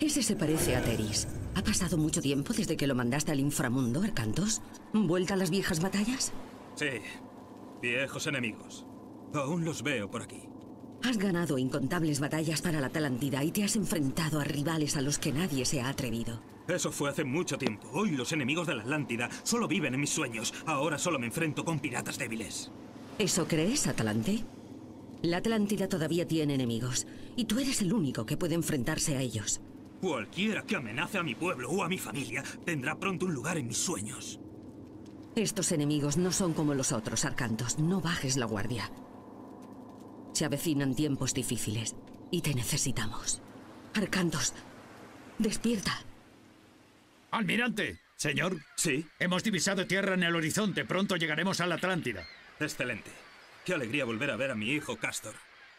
Ese se parece a Teris. ¿Ha pasado mucho tiempo desde que lo mandaste al inframundo, Arcantos? ¿Vuelta a las viejas batallas? Sí, viejos enemigos. Aún los veo por aquí. Has ganado incontables batallas para la Atlántida y te has enfrentado a rivales a los que nadie se ha atrevido. Eso fue hace mucho tiempo. Hoy los enemigos de la Atlántida solo viven en mis sueños. Ahora solo me enfrento con piratas débiles. ¿Eso crees, Atalante? La Atlántida todavía tiene enemigos, y tú eres el único que puede enfrentarse a ellos. Cualquiera que amenace a mi pueblo o a mi familia tendrá pronto un lugar en mis sueños. Estos enemigos no son como los otros, Arcantos. No bajes la guardia. Se avecinan tiempos difíciles y te necesitamos. Arcantos, despierta. ¡Almirante! Señor. ¿Sí? Hemos divisado tierra en el horizonte. Pronto llegaremos a la Atlántida. Excelente. Qué alegría volver a ver a mi hijo Castor.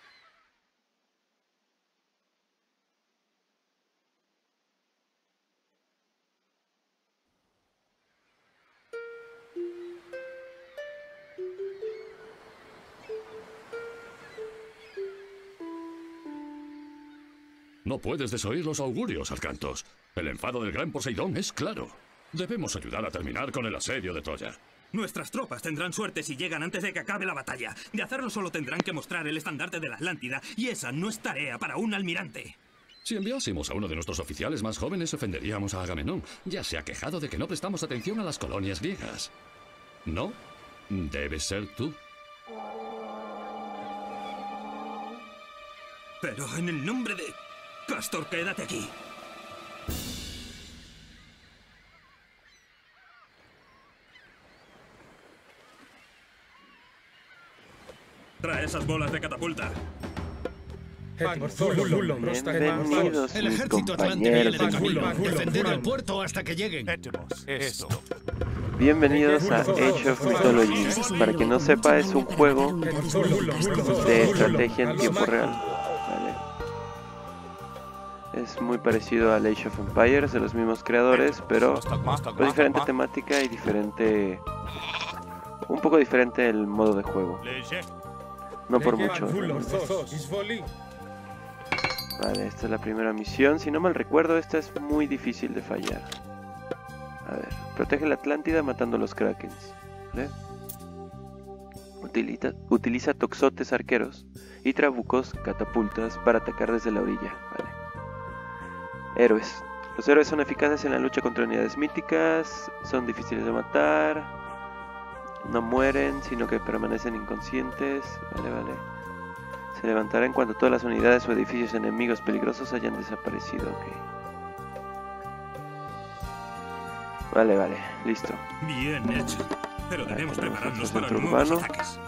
No puedes desoír los augurios, Arcantos. El enfado del gran Poseidón es claro. Debemos ayudar a terminar con el asedio de Troya. Nuestras tropas tendrán suerte si llegan antes de que acabe la batalla. De hacerlo solo tendrán que mostrar el estandarte de la Atlántida, y esa no es tarea para un almirante. Si enviásemos a uno de nuestros oficiales más jóvenes, ofenderíamos a Agamenón. Ya se ha quejado de que no prestamos atención a las colonias griegas. ¿No? Debes ser tú. Pero en el nombre de... Castor, quédate aquí. Trae esas bolas de catapulta. Bienvenidos, El mis ejército atlante viene de camino. compañeros. Defender el puerto hasta que lleguen. Bienvenidos a Age of Mythology. Para quien no sepa, es un juego de estrategia en tiempo real. ¿Vale? Es muy parecido al Age of Empires de los mismos creadores, pero con diferente temática y diferente... un poco diferente el modo de juego. No por mucho. Vale, esta es la primera misión. Si no mal recuerdo, esta es muy difícil de fallar. A ver, protege la Atlántida matando a los Krakens. ¿Vale? Utiliza toxotes arqueros y trabucos, catapultas, para atacar desde la orilla. Vale. Héroes. Los héroes son eficaces en la lucha contra unidades míticas, son difíciles de matar, no mueren, sino que permanecen inconscientes. Vale, vale. Se levantará en cuanto todas las unidades o edificios enemigos peligrosos hayan desaparecido. Ok. Vale, vale, listo. Bien hecho. Pero debemos tenemos prepararnos nuestro para centro nuevos urbano. ataques.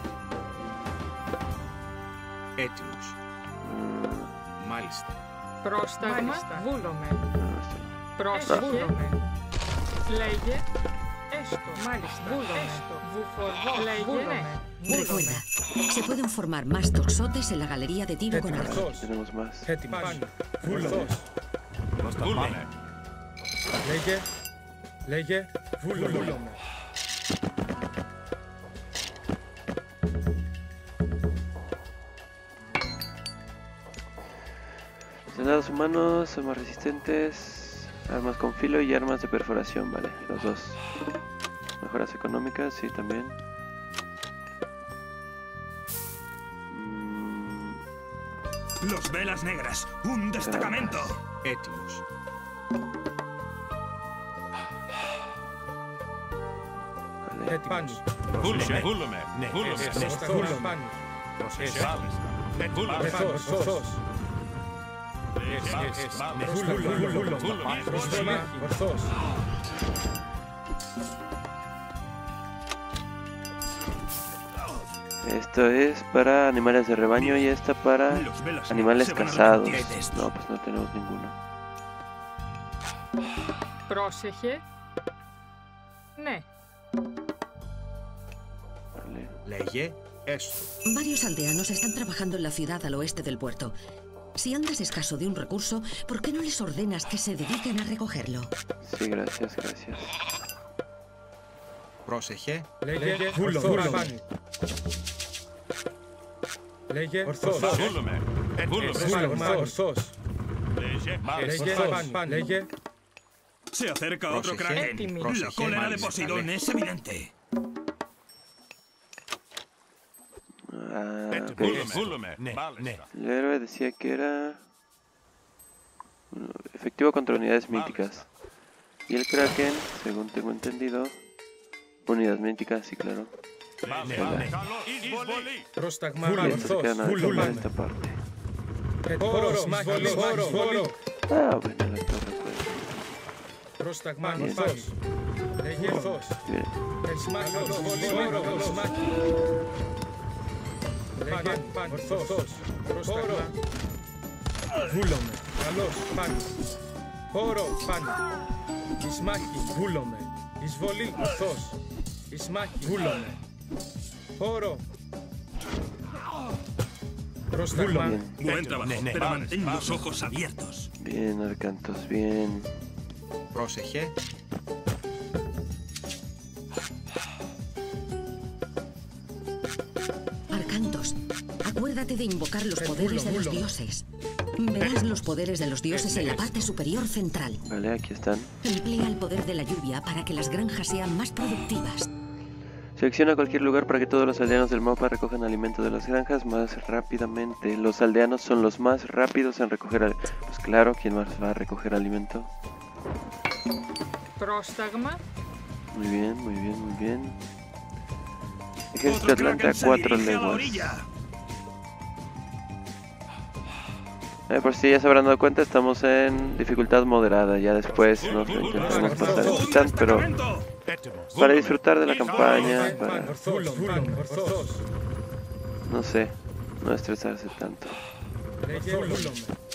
Έτοιμος. Μάλιστα. Πρόσταγμα βούλομαι. No, esto no. Πρόσβουλομαι. Λέγε. Έστω. Μάλιστα. Βούλομαι. Έστω. Βουφορβό. Λέγε. Ναι. Recuerda, se pueden formar más toxotes en la galería de tiro con arco. Aquí tenemos más. Soldados humanos son más resistentes, armas con filo y armas de perforación, vale, los dos. Mejoras económicas, sí, también. Los Velas Negras, un destacamento. Έτοιμος. Vale. Έτοιμος. Esto es para animales de rebaño y esta para Los Velas animales Negras se cazados. van a arrepentir de esto. No, pues no tenemos ninguno. Πρόσεχε. Ναι. Vale. Λέγε. Έστω. Varios aldeanos están trabajando en la ciudad al oeste del puerto. Si andas escaso de un recurso, ¿por qué no les ordenas que se dediquen a recogerlo? Sí, gracias, gracias. Πρόσεχε. Λέγε βούλομαι. Λέγε ορθός. Ορθός. Λέγε. Se acerca otro Πρόσεχε. kraken. Πρόσεχε. La cólera de Μάλιστα, Poseidón ναι. es evidente. Ah, ok. Ναι, ναι. El héroe decía que era efectivo contra unidades míticas. Y el Kraken, según tengo entendido, unidades míticas, sí, claro. Πρόσταγμα Y estos ορθός. quedan a resolver esta parte. Ah, bueno, la torre puede. Πρόσταγμα Bien. ορθός. Λέγε ορθός. Bien. Λέγε ορθός. Πρόσταγμα. Βούλομαι. Καλός. Πάνω. Χώρο. Πάνω. Εις μάχη. Βούλομαι. Εισβολή. Ορθός. Εις μάχη. Βούλομαι. Χώρο. Πρόσταγμα. Bien. Buen trabajo, pero mantén los ojos abiertos. Bien, Arcantos, bien. Πρόσεχε. Arcantos, acuérdate de invocar los poderes de los dioses. Verás los poderes de los dioses en la parte superior central. Vale, aquí están. Emplea el poder de la lluvia para que las granjas sean más productivas. Selecciona cualquier lugar para que todos los aldeanos del mapa recojan alimento de las granjas más rápidamente. Los aldeanos son los más rápidos en recoger alimento. Pues claro, ¿quién más va a recoger alimento? Πρόσταγμα. Muy bien, muy bien, muy bien. Ejército Otro Atlante a kraken se 4 dirige a la leguas. orilla. Por si ya se habrán dado cuenta, estamos en dificultad moderada. Ya después nos lo intentamos pasar en titán, pero para disfrutar de la campaña, para, Ορθός. no sé, no estresarse tanto. Λέγε βούλομαι.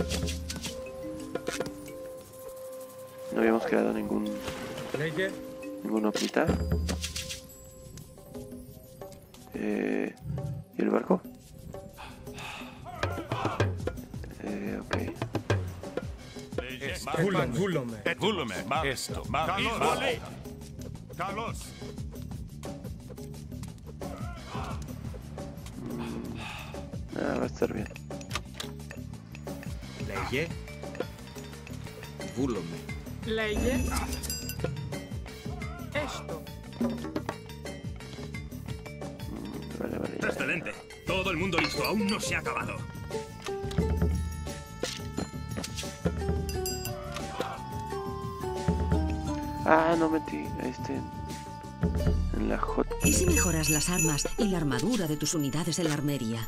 No habíamos creado Λέγε ninguna plita. ¿Y el barco? Ok. βούλομαι. Έστω. Va a estar bien. Λέγε. Βούλομαι. Λέγε. Έστω. Vale, vale. Ya. Excelente. Todo el mundo listo. Aún no se ha acabado. Ah, no metí en la J. ¿Y si mejoras las armas y la armadura de tus unidades en la armería?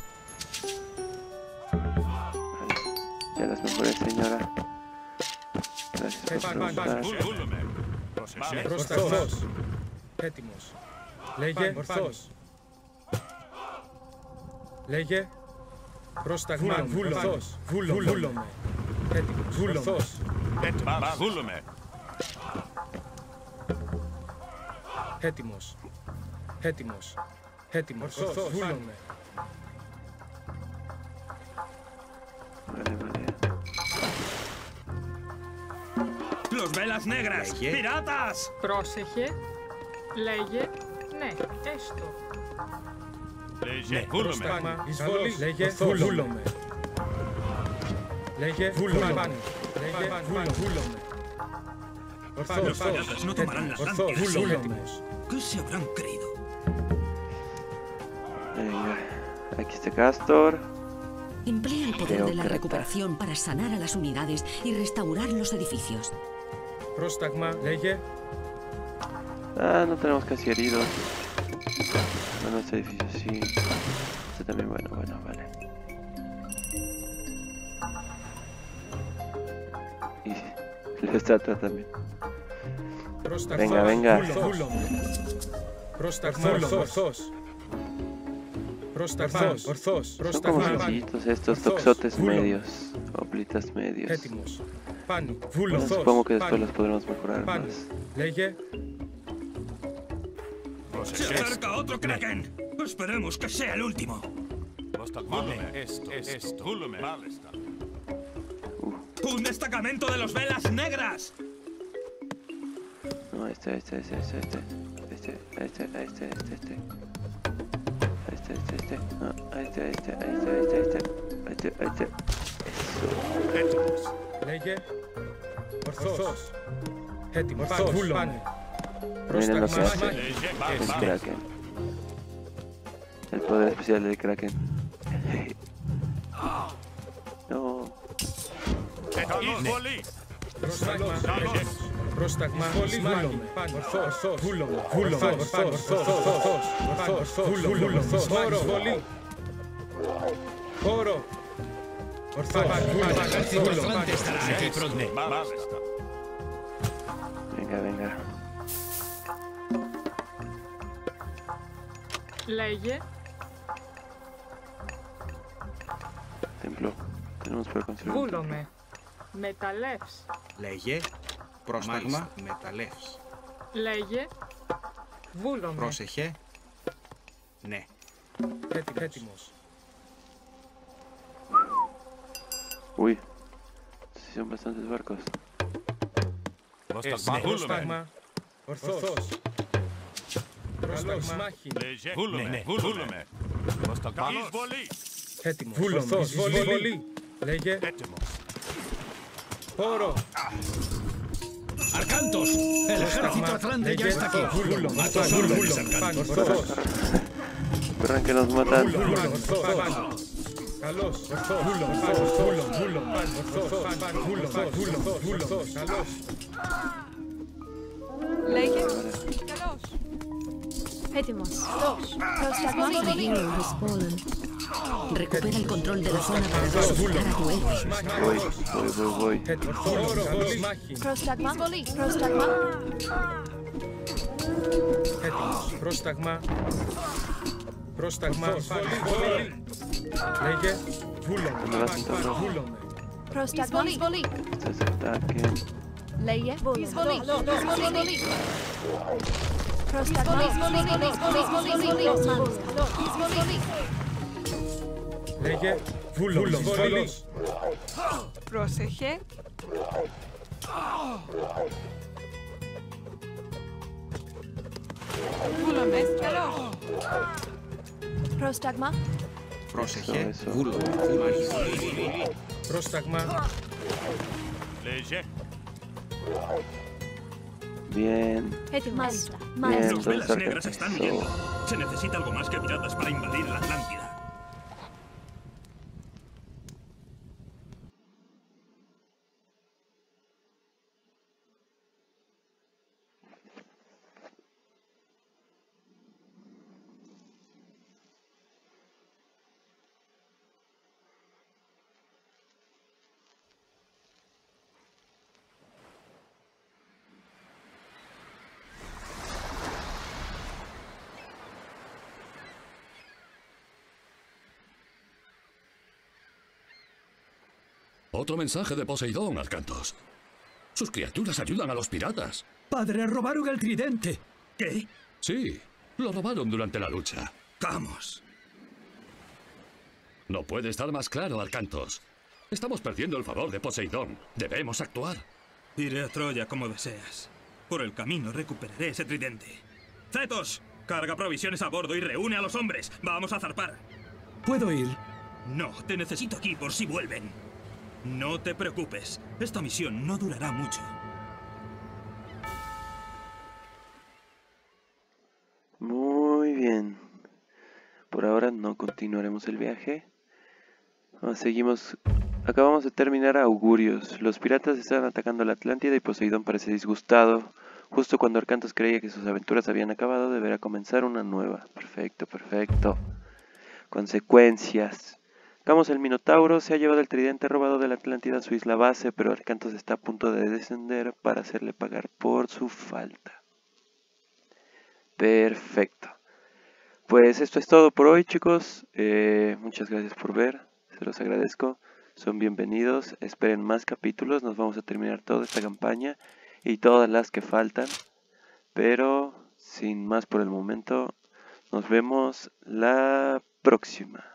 Vale. Ya las mejoré, señora. Gracias por preguntar. Ορθός. Έτοιμος. Λέγε ορθός. Λέγε πρόσταγμα ορθός. Βούλομαι. Έτοιμος. Ορθός. Έτοιμος. Έτοιμος. Έτοιμος. Ορθός. Βούλομαι. Vale, vale. ¡Los velas negras! Λέγε. ¡Piratas! Πρόσεχε. Λέγε. Ναι. Έστω. Πρόσταγμα εισβολή. Λέγε βούλομαι. Λέγε βούλομαι. Λέγε βούλομαι. Los piratas no tomarán las Ορθός. lántidas. Έτοιμος. ¿Qué se habrán creído? Venga. Aquí está Castor. Emplea el poder de la Teócrata. recuperación para sanar a las unidades y restaurar los edificios. Πρόσταγμα λέγε Ah, no tenemos casi heridos. Bueno, este edificio sí. Este también, bueno, vale. Y la estatua también. πρόσταγμα Venga. βούλομαι. Πρόσταγμα ορθός. Πρόσταγμα ορθός. Son como Πρόσταγμα sencillitos estos Ορθός. toxotes Βούλομαι. medios. O plitas medios. Έτοιμος. Πάνω. Bueno, Βούλομαι. supongo que después Πάνω. los podremos mejorar Πάνω. más. Λέγε ¡Se acerca otro kraken! Esperemos que sea el último. ¡Un destacamento de los velas negras! No, este. No, este. Eso. Λέγε. Ορθός. Έτοιμος. Πάνε. Miren lo que hace Πρόσταγμα. el Kraken. El poder especial del Kraken. No. Πρόσταγμα. Πρόσταγμα. Βούλομαι. Ορθός. Βούλομαι. Ορθός. Χώρο. Βολή. Χώρο. Ορθός. Ejército Atlante estará aquí pronto. Venga, venga. Λέγε. Templo. Tenemos para construir. Βούλομαι. Μεταλλεύς. Λέγε. Πρόσταγμα. Μεταλλεύς. Λέγε. Βούλομαι. Πρόσεχε. Ναι. Έτοιμος. Uy. Sí, son bastantes barcos. Πρόσταγμα. Ορθός. Πρόσταγμα. Έτοιμος. Ορθός. Βολή. Λέγε. Χώρο. Arcantos, el ejército Atlante ya está aquí. A tus órdenes, Arcantos. Ορθός. Esperan que nos matan. Καλός. Ορθός. Καλός. Λέγε. Καλώς. Έτοιμος. Πρόσταγμα. Recupera el control de la zona para resucitar a tu héroe. Voy. Χώρο. Πρόσταγμα. Πρόσταγμα. Έτοιμος. Πρόσταγμα. Πρόσταγμα. Βολή. Λέγε. Βούλομαι. Πρόσταγμα. Este es ataque. Λέγε. Εισβολή. Πρόσταγμα. Εισβολή. Λέγε. Βούλομαι. Πρόσεχε. Βούλομαι. Καλώς. Πρόσταγμα. Πρόσεχε. Eso. Πρόσταγμα. Bien. Έτοιμος. Bien, Los velas entonces negras están huyendo. Se necesita algo más que piratas para invadir la Atlántida. Otro mensaje de Poseidón, Arcantos. Sus criaturas ayudan a los piratas. Padre, robaron el tridente. ¿Qué? Sí, lo robaron durante la lucha. ¡Vamos! No puede estar más claro, Arcantos. Estamos perdiendo el favor de Poseidón. Debemos actuar. Iré a Troya como deseas. Por el camino recuperaré ese tridente. ¡Cetos! Carga provisiones a bordo y reúne a los hombres. ¡Vamos a zarpar! ¿Puedo ir? No, te necesito aquí por si vuelven. No te preocupes. Esta misión no durará mucho. Muy bien. Por ahora no continuaremos el viaje. Seguimos. Acabamos de terminar Augurios. Los piratas están atacando la Atlántida y Poseidón parece disgustado. Justo cuando Arcantos creía que sus aventuras habían acabado, deberá comenzar una nueva. Perfecto, perfecto. Consecuencias. Vamos, el Minotauro se ha llevado el tridente robado de la Atlántida a su isla base, pero Arcantos está a punto de descender para hacerle pagar por su falta. Perfecto. Pues esto es todo por hoy, chicos. Muchas gracias por ver. Se los agradezco. Son bienvenidos. Esperen más capítulos. Nos vamos a terminar toda esta campaña y todas las que faltan. Pero sin más por el momento, nos vemos la próxima.